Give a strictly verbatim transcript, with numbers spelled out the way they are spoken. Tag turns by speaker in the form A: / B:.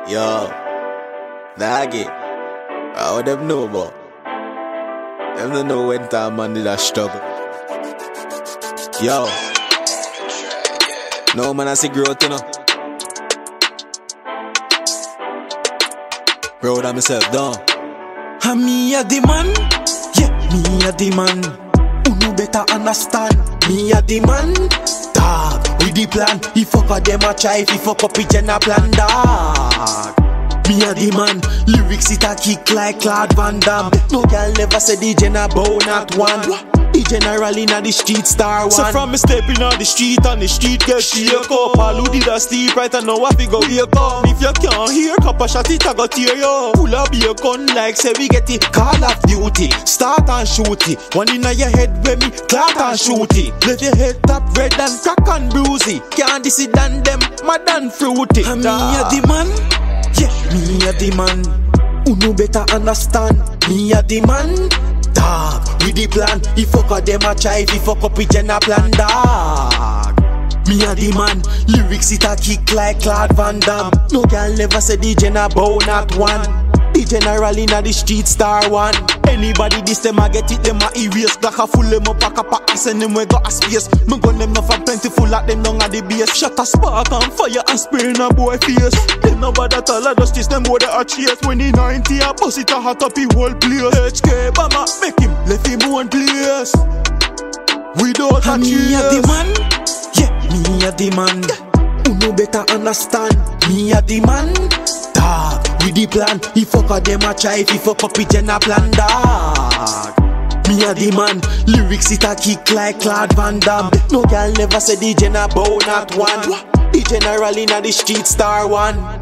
A: Yo, Daggy, how them know about? Them don't know when time man did a struggle. Yo, no man I see growth, you know. Proud of myself, down.
B: And me a the man, yeah, me a the man. Who better understand? Me a the man, dog. With the plan, he fuck a them a try, if he fuck up it and a plan, dog. Me a the man, lyrics it a kick like Claude Van Damme. No girl never say the J na bow not one. The general inna the street star one. So from me stepping on the street, on the street get shake up. All who did a sleep right and now I figure wake up. If you can't hear, cup a shot it a go tear you. Pull up your gun like say we get it. Call of Duty, start and shoot it. One inna your head when me clout and shoot it. Left your head top red and crack and bruisey. Can't this it than them mad and fruity. And me a the man, yeah, me a the man. Who no better understand? Me a the man, dog. With the plan, he fuck a them a try, if he fuck up it and a plan, dog. Me a the man, lyrics it a kick like Claude Van Damme. No girl never say the J na bow not one. The general inna the street star one. Anybody this them a get it, them a erase. Glock a full them up, pack up a send them we got a space. Me gun them enough and plentiful like them down at the base. Shot a spark and fire and spray in a boy face. Them no bother tell a justice, them boy they a chase. When he ninety a bust it a hot up the whole place. H K Bama make him left him one place without a chase. Me a the man, yeah, me a the man. Who no better understand? Me a the man, dog. With the plan, he fuck a them a try, if he fuck up it and a plan, dog. Me a the man, lyrics it a kick like Claude Van Damme. No girl never say the J na bow not one. The general inna the street star one.